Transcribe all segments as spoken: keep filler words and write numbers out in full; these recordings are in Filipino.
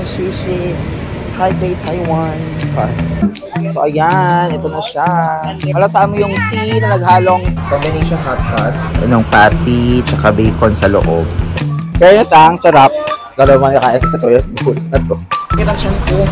Shishi, Taipei, Taiwan. So ayan, ito na siya. Malasama mo yung tea na naghalong combination hot pot. Anong patty, tsaka bacon sa loob. Fairness ang sarap. Galaw man nakain sa toilet bowl na to. Yan ang tiyan ko.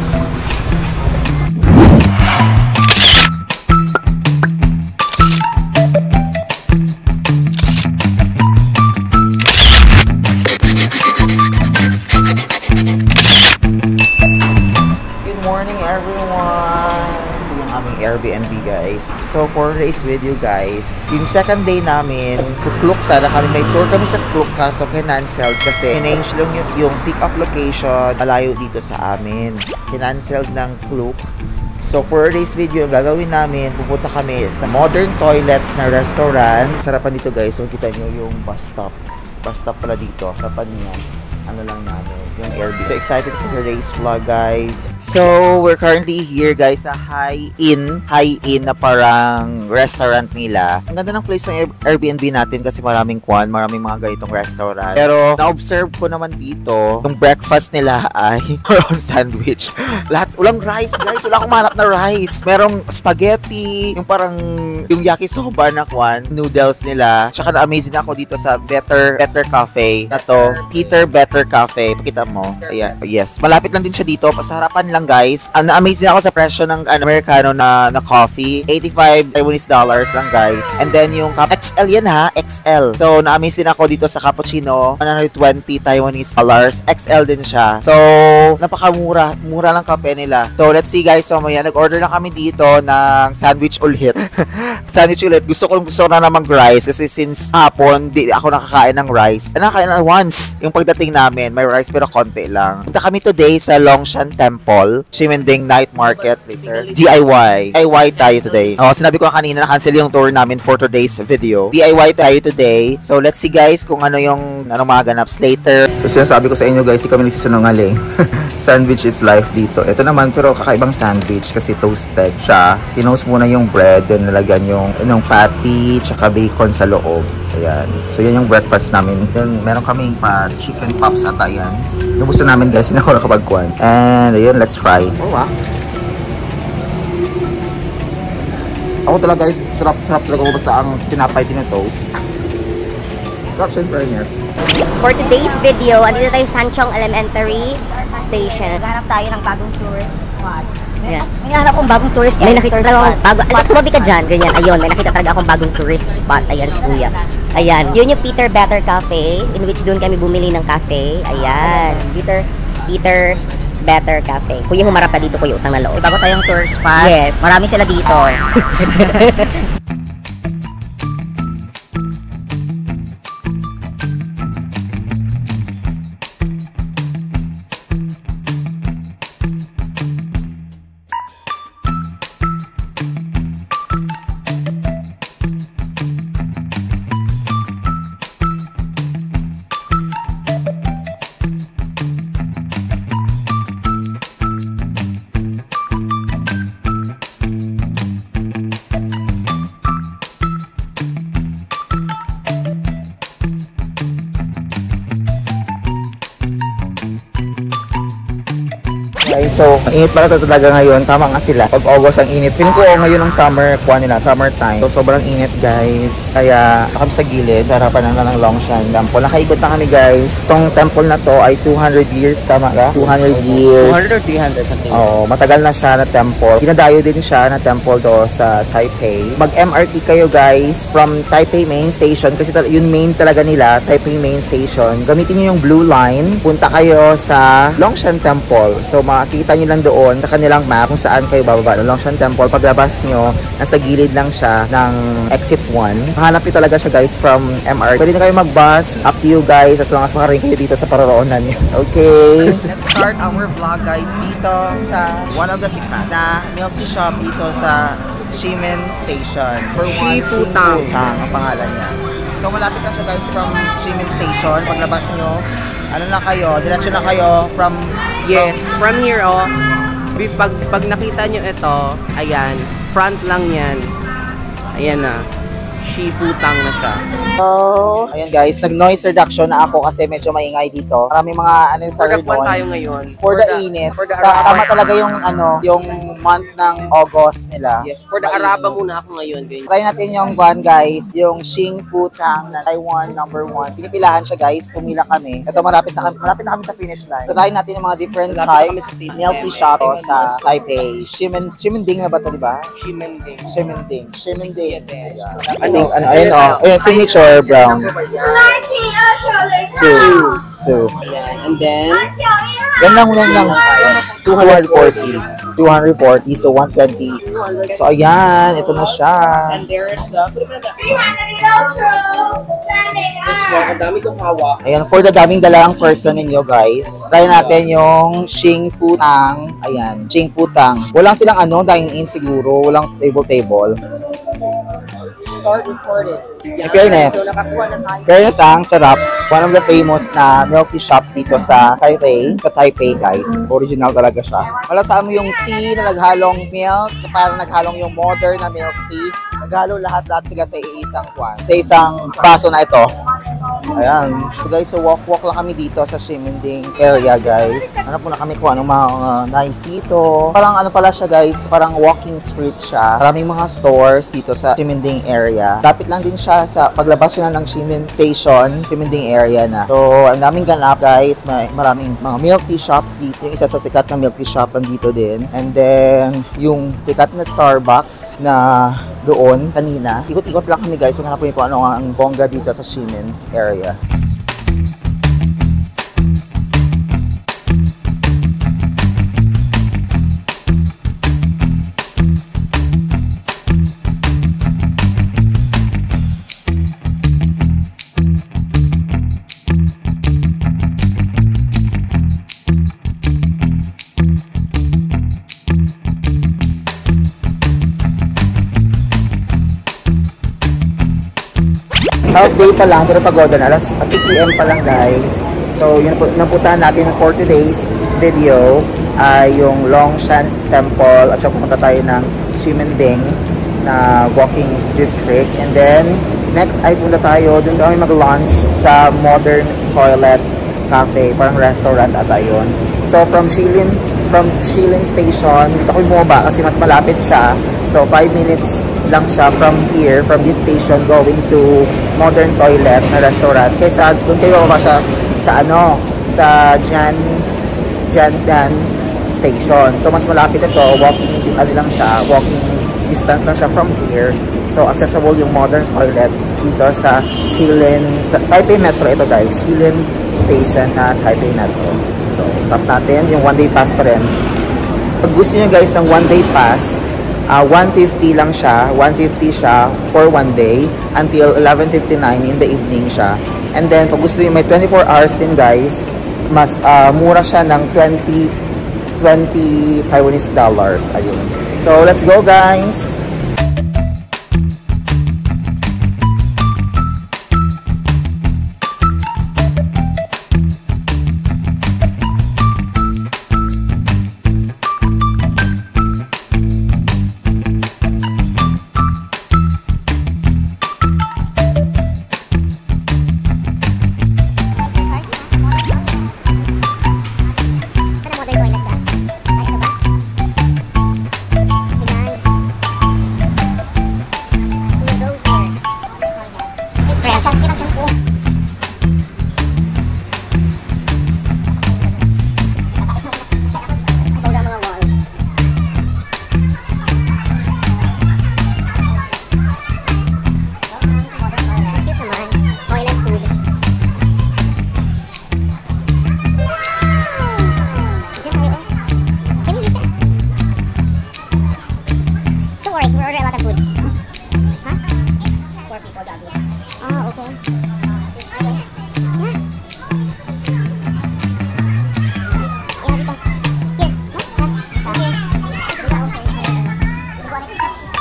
Airbnb guys. So for today's video guys, yung second day namin, Klook sana kami, may tour kami sa Klook kaso kinancelled kasi kinange lang yung, yung pick up location malayo dito sa amin. Kinancelled ng Klook. So for today's video, yung gagawin namin, pupunta kami sa modern toilet na restaurant. Sarapan dito guys, so kita nyo yung bus stop. Bus stop pala dito, sarapan niya. Ano lang namin, yung Airbnb. So excited for today's vlog guys. So we're currently here guys sa High Inn. High Inn na parang restaurant nila. Ang ganda ng place ng Airbnb natin kasi maraming kwan, maraming mga ganitong restaurant. Pero na-observe ko naman dito, yung breakfast nila ay prawn sandwich. Lahat, ulang rice guys. Wala akong mahanap na rice. Merong spaghetti, yung parang yung yakisoba na kwan, noodles nila. Tsaka na-amazing ako dito sa Better Better Cafe na to. Peter Better Cafe. Pakita mo. Ayan. Yes. Malapit lang din siya dito. Pasarapan lang guys. Uh, na-amazing ako sa presyo ng uh, Americano na, na coffee. eighty-five Taiwanese dollars lang guys. And then yung X L yan ha. X L. So na-amazing ako dito sa cappuccino. one hundred twenty Taiwanese dollars. X L din siya. So napakamura. Mura lang kape nila. So let's see guys. So mamaya nag-order na kami dito ng sandwich ulit. Sandwich ulit. Gusto ko gusto ko na namang rice. Kasi since hapon, di ako nakakain ng rice. Nakakain na once. Yung pagdating na namin. May rice pero konti lang. Punta kami today sa Longshan Temple. Ximending Night Market later. D I Y. D I Y tayo today. Oh, sinabi ko kanina na-cancel yung tour namin for today's video. D I Y tayo today. So let's see guys kung ano yung ano mga ganaps later. So sinasabi ko sa inyo guys, di kami nagsisinungaling. Sandwich is life dito. Ito naman pero kakaibang sandwich kasi toasted siya. Tinoast muna yung bread, then nalagyan yung yung patty, tsaka bacon sa loob. Ayan. So yan yung breakfast namin. Then meron kaming pa chicken pops ata yan. Nubos na namin guys, hindi ako nakapagkuhan. And ayun, let's try. Oh wow. Ako talaga guys, sarap sarap talaga ko basta ang tinapay tinatoast. Sarap siyempre niya. For today's video, andito tayo sa Sanchong Elementary Station. Naghahanap tayo ng bagong tourist spot. Yeah. May nahanap akong bagong tourist May nakita talaga akong bago. Ano, tumabi ka dyan. Ganyan. Ayun, may nakita talaga akong bagong tourist spot. Ayan, si Kuya. Ayan. Yun yung Peter Better Cafe, in which doon kami bumili ng cafe. Ayan. Peter, Peter Better Cafe. Kuya, humarap ka dito, Kuya. Utang na loob. Bago tayong tourist spot. Yes. Marami sila dito. Okay, so, init pala ito talaga ngayon. Tama nga sila. Pag August ang init. Feeling ko oh, ngayon ang summer, kuha nila, summer time. So, sobrang init guys. Kaya, nakam sa gilid, harapan na ng Longshan Temple. Nakaikot na kami guys. Itong temple na to ay two hundred years, tama ka? two hundred years. two hundred or three hundred something. Oo, matagal na siya na temple. Dinadayo din siya na temple do sa Taipei. Mag-M R T kayo guys from Taipei Main Station. Kasi yun main talaga nila, Taipei Main Station. Gamitin nyo yung blue line. Punta kayo sa Longshan Temple. So, makikita nyo lang doon sa kanilang map kung saan kayo bababa ng Longshan Temple. Paglabas nyo, nasa gilid lang siya ng exit one. Mahanap nyo talaga siya guys from M R T. Pwede na kayo mag-bus. Up to you guys as long as makarating kayo dito sa paroroonan nyo. Okay. Let's start our vlog guys dito sa one of the sikat na milky shop dito sa Ximen Station. Shiputang ang pangalan niya. So malapit na siya guys from Ximen Station. Paglabas nyo, ano na kayo, diretso na kayo from... Yes, from here oh, pag, pag nakita nyo ito, ayan, front lang yan. Ayan na. Shiputang na siya. So, ayun guys, nag-noise reduction na ako kasi medyo maingay dito. Maraming mga unnecessary For the noise. tayo ngayon. For the init. For the Ta- Araba. tama talaga yung ano, yung month ng August nila. Yes, for the Mainit. Araba muna ako ngayon. Ganyan. Try natin yung one guys, yung Xing Fu Tang na Taiwan number one. Pinipilahan siya guys, pumila kami. Ito malapit na kami, malapit na kami sa finish line. Try natin yung mga different Malapit na kami types sa T- milk tea shop sa Taipei. Shimen, Shimending na ba ito, di ba? Shimending. Shimending. Shimending. Yeah. Ano, ano, ayun o. Ayun, signature brown. Two. Two. Ayan. And then, Yan lang, yan lang. two forty. two forty, so one twenty. So, ayan, ito na siya. and there's the, this one, ang dami kong hawak. Ayan, for the daming dalang person ninyo, guys. Try natin yung Xing Fu Tang. Ayan, Xing Fu Tang. Walang silang ano, dine-in siguro. Walang table-table. Start recorded. In fairness, So, nakakuha na tayo. fairness ang sarap. One of the famous na milk tea shops dito sa Taipei. Sa Taipei, guys. Original talaga siya. Wala sa mo yung tea na naghalong milk, na parang naghalong yung modern na milk tea. Naghalo lahat-lahat sila sa isang kwan. Sa isang baso na ito. Ayan. So guys, so walk-walk lang kami dito sa Shimending area, guys. Ano po na kami kung anong mga uh, nice dito. Parang ano pala siya, guys. Parang walking street siya. Maraming mga stores dito sa Shimending area. Dapit lang din siya sa paglabas yun ng Ximen Station, Shimending area na. So, ang daming ganap, guys. May maraming mga milk tea shops dito. Yung isa sa sikat na milk tea shop dito din. And then, yung sikat na Starbucks na doon kanina. Ikot-ikot lang kami, guys. Maghanap po yung ano ang bongga dito sa Ximen area. Half day pa lang, pero pagoda na. Alas two p m pa lang, guys. So, yun po, napuntahan natin for today's video ay yung Longshan Temple at saka pumunta tayo ng Shimending na walking district. And then, next ay punta tayo, dun kami mag-lunch sa Modern Toilet Cafe, parang restaurant ata yun. So, from Shilin, from Shilin Station, dito ako bumaba kasi mas malapit siya. So, five minutes lang siya from here, from this station, going to Modern Toilet na restaurant. Kaysa, doon kayo ba siya sa ano, sa Jan, Jandan Station. So, mas malapit ito, walking, ano lang siya, walking distance lang siya from here. So, accessible yung Modern Toilet dito sa Shilin, Taipei Metro ito, guys. Shilin Station na Taipei Metro. So, tap natin, yung one day pass pa rin. Pag gusto nyo, guys, ng one day pass, Uh, one fifty lang siya, one fifty siya for one day until eleven fifty-nine in the evening siya. And then, pag gusto nyo may twenty-four hours din, guys, mas uh, mura siya ng twenty Taiwanese dollars. Ayun. So, let's go, guys!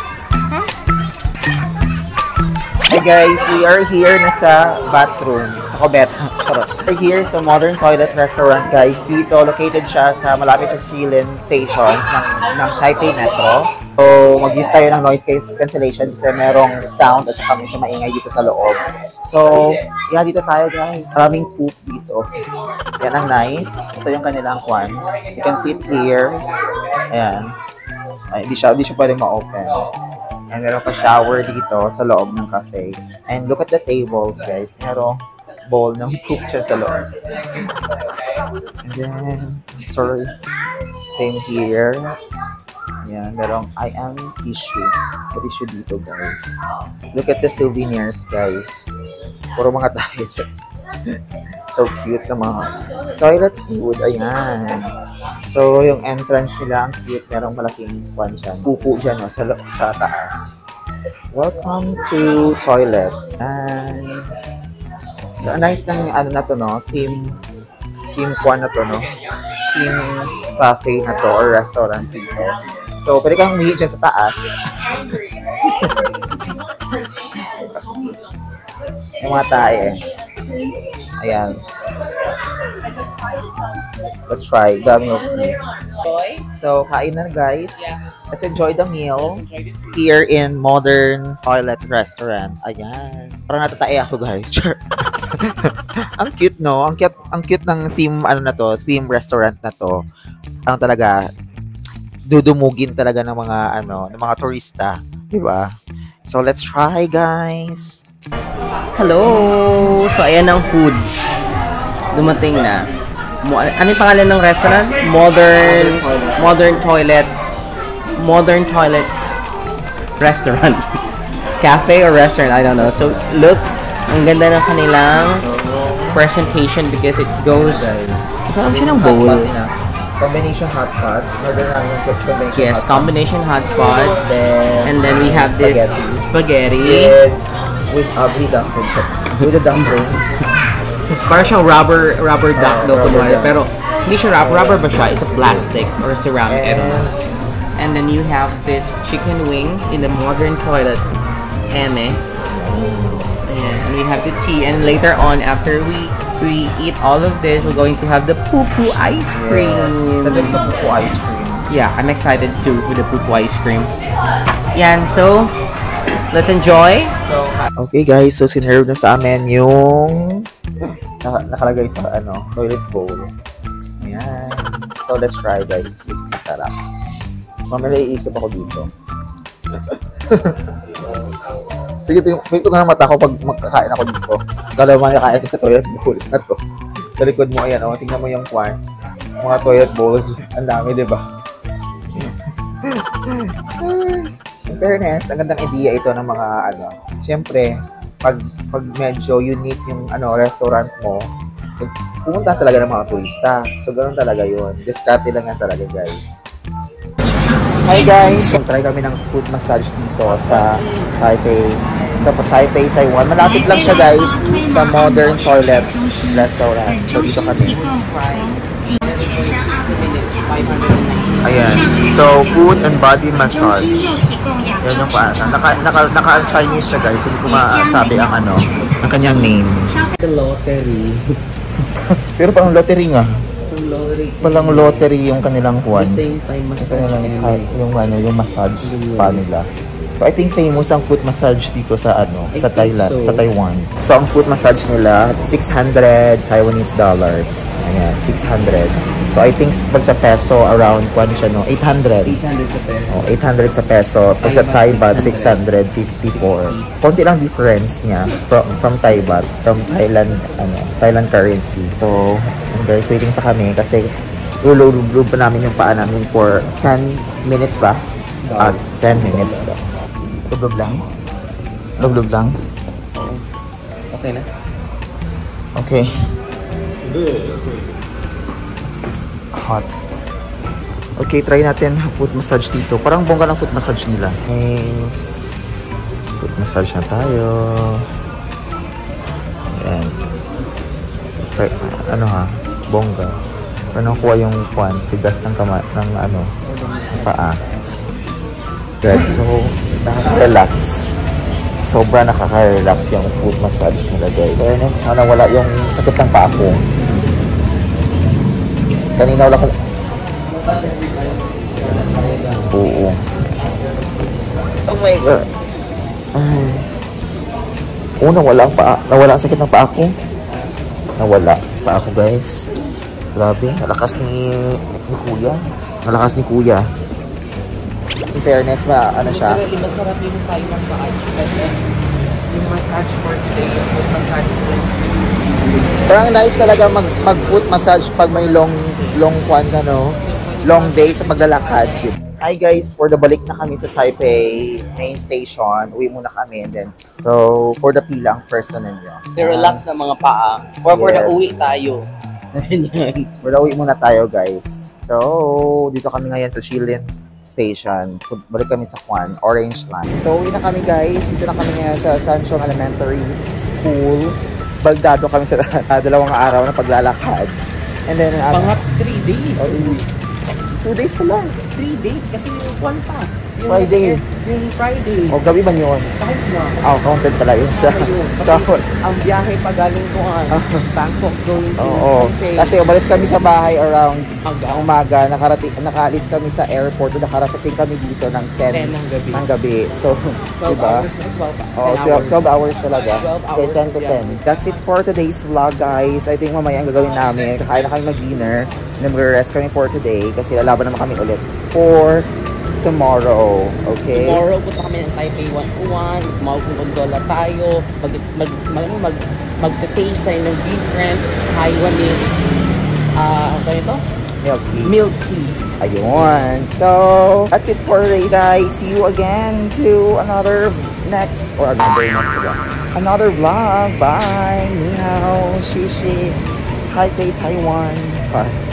Guys, we are here na sa bathroom. Sa Cubeta. Charot. We're here sa Modern Toilet Restaurant, guys. Dito, located siya sa malapit sa Shilin Station ng, ng Taipei Metro. So, mag-use tayo ng noise cancellation kasi merong sound at saka medyo maingay dito sa loob. So, yeah, dito tayo, guys. Maraming poop dito. Yan ang nice. Ito yung kanilang kwan. You can sit here. Ayan. Ay, hindi siya, hindi siya pwede ma-open. And meron pa shower dito sa loob ng cafe. And look at the tables, guys. Merong bowl ng poop siya sa loob. And then, sorry. Same here. Yan, merong I am tissue. May tissue dito, guys. Look at the souvenirs, guys. Puro mga tayo siya. So cute na mga toilet food. Ayan. So, yung entrance nila, ang cute. Merong malaking kwan dyan. Pupo dyan, no, sa, sa taas. Welcome to toilet. And, so, nice ng ano na to, no? Team, team kwan na to, no? Team cafe na to or restaurant dito. So, pwede kang umihi dyan sa taas. Yung mga tae eh. Ayan. Let's try the milk tea. So, kain na guys. Let's enjoy the meal here in Modern Toilet Restaurant. Ayan. Parang natatae ako guys. Ang cute, no? Ang cute, ang cute ng theme, ano na to, theme restaurant na to. Ang talaga, dudumugin talaga ng mga, ano, ng mga turista. Diba? So, let's try, guys. Hello! So, ayan ang food. Dumating na. Mo ano yung pangalan ng restaurant? Modern, Modern Toilet. Modern Toilet Restaurant. Cafe or restaurant? I don't know. So, look. Ang ganda ng kanilang presentation because it goes... Kasama siya ng bowl. Combination hot pot. Order namin yung combination Yes, hot combination hot pot. Then, And then we have this spaghetti. With, with ugly dumpling. With a dumpling. Parang siyang rubber, rubber duck Oh, daw rubber kunwari. duck. Pero, hindi siya rubber. Rubber ba siya? It's a plastic or ceramic. I don't know. And then you have this chicken wings in the Modern Toilet. Eme. Ayan. And we have the tea. And later on, after we we eat all of this, we're going to have the poo-poo ice cream. Yes. Sabi sa pupo ice cream. Yeah, I'm excited too for the poo-poo ice cream. Yan, so, let's enjoy. Okay guys, so sinerve na sa amin yung naka- nakalagay sa ano, toilet bowl. Ayan. So let's try guys. It's masarap. Mamaya iisip ako dito. Sige, ito nga ng mata ko pag magkakain ako dito. Kala mo kain ka sa toilet bowl na to. Sa likod mo, ayan, oh, tingnan mo yung kwan. Mga toilet bowls. Ang dami, di ba? In fairness, ang gandang idea ito ng mga, ano, siyempre, pag, pag medyo unique yung, ano, restaurant mo, pumunta talaga ng mga turista. So, ganoon talaga yun. Discarte lang yan talaga, guys. Hi guys! So, try kami ng foot massage dito sa Taipei. Sa Taipei, Taiwan. Malapit lang siya guys sa Modern Toilet Restaurant. So, dito kami. Ayan. So, foot and body massage. Yan yung paano. Naka, naka, naka-Chinese siya guys. Hindi ko masabi ang ano, ang kanyang name. The lottery. Pero parang lottery nga. Yung lottery. Palang lottery yung kanilang kuwan. At the same time, Ito massage. lang yung ano, yung massage spa nila. So I think famous ang foot massage dito sa ano, I sa think Thailand, so. sa Taiwan. So ang foot massage nila six hundred Taiwanese dollars. Ayan, six hundred. So I think pag sa peso around kwan siya no, eight hundred. eight hundred sa peso. Oh, eight hundred sa peso. Pag sa Thai baht six hundred fifty-four. Konti lang difference niya from from Thai baht, from Thailand ano, Thailand currency. So, guys, waiting pa kami kasi lululub pa namin yung paa namin for ten minutes ba? At ten minutes ba? Lublog lang? Lublog lang? Okay na? Okay. It's, it's hot. Okay, try natin foot massage dito. Parang bongga ng foot massage nila. Nice. Foot massage na tayo. Ayan. Try, ano ha? Bongga. Pero nakuha yung kwan, tigas ng kama, ng ano, paa. Good. So, relax. sobra nakaka-relax yung foot massage nila guys. Fairness, sana wala yung sakit ng paa ko. Kanina wala ko. Oo. Oh my god. Ay. Oo, nawala ang paa. Nawala ang sakit ng paa ko. Nawala. Paa ko guys. Grabe. Nalakas ni, ni kuya. Nalakas ni kuya. In fairness, ma, ano siya? Literally, masarap yung Thai massage. Yung massage for today, yung foot massage for today. Parang nice talaga mag, mag-foot massage pag may long, long kwan, ano, long day sa paglalakad. Hi guys, for the balik na kami sa Taipei main station. Uwi muna kami and then, so, for the pila ang first na ninyo. I-relax na mga paa. Or for the Yes. uwi tayo. For the uwi muna tayo guys. So, dito kami ngayon sa Shilin Station. Balik kami sa Kwan, Orange Line. So, uwi na kami guys. Dito na kami ngayon sa Sanchong Elementary School. Bagdado kami sa dalawang araw na paglalakad. And then, uh, Pangat three days. oh, two days pa lang. three days kasi yung one pa. Yung Friday. Yung Friday. O, gabi man yun. Kahit na. Oh, counted pala yun sa... Kasama yun. Kasi sa ang biyahe pa galing ko ang Bangkok going to Oo. Taipei. Kasi umalis kami sa bahay around Aga. ang umaga. Nakarating, nakaalis kami sa airport. Nakarating kami dito ng ten ten ng gabi. ng gabi. So, twelve diba? hours na, twelve, Oh, ten twelve, twelve hours talaga. twelve Okay, hours ten to of ten. That's it for today's vlog, guys. I think mamaya ang gagawin namin. Kakain na kami mag-dinner. And then mag-rest kami for today. Kasi lalaban naman kami ulit for tomorrow. Okay? Tomorrow, punta kami ng Taipei one oh one. Mag-gondola tayo. Mag, mag, mag, mag, mag-taste tayo ng different Taiwanese, ah, uh, ito? Milk tea. Milk tea. Ayun. So, that's it for today's guys. See you again to another next, or another next vlog. Another vlog. Bye. Ni hao. Shishi. Taipei, Taiwan. Bye.